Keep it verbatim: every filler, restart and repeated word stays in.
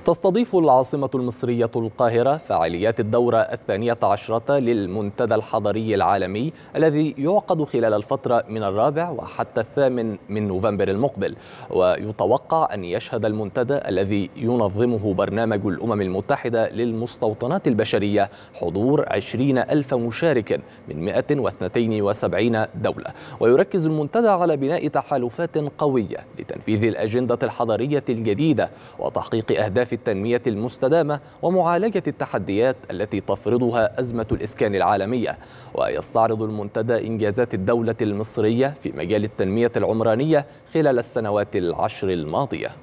تستضيف العاصمة المصرية القاهرة فعاليات الدورة الثانية عشرة للمنتدى الحضري العالمي الذي يعقد خلال الفترة من الرابع وحتى الثامن من نوفمبر المقبل. ويتوقع أن يشهد المنتدى الذي ينظمه برنامج الأمم المتحدة للمستوطنات البشرية حضور عشرين ألف مشارك من مئة واثنين وسبعين دولة. ويركز المنتدى على بناء تحالفات قوية لتنفيذ الأجندة الحضرية الجديدة وتحقيق أهداف التنمية المستدامة ومعالجة التحديات التي تفرضها أزمة الإسكان العالمية. ويستعرض المنتدى إنجازات الدولة المصرية في مجال التنمية العمرانية خلال السنوات العشر الماضية.